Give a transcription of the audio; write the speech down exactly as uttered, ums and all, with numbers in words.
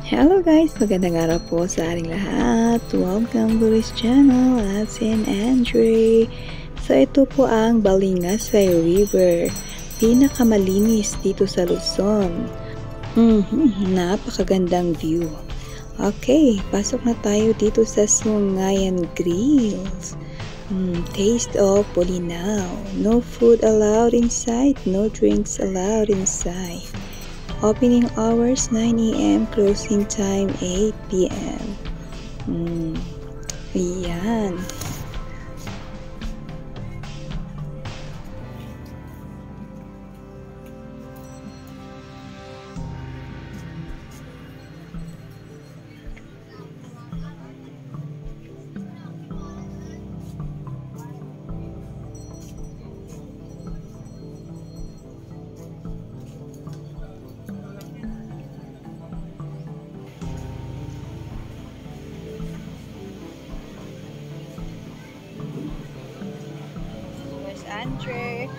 Hello guys! Magandang araw po sa ating lahat. Welcome to this channel, Asin Andre. So ito po ang Balingasay River. Pinakamalinis dito sa Luzon. Mm-hmm, napakagandang view. Okay, pasok na tayo dito sa Sungayan Grills. Mm, taste of Bolinao. No food allowed inside, no drinks allowed inside. Opening hours nine A M, closing time eight P M Hmm. Ayan. Andre.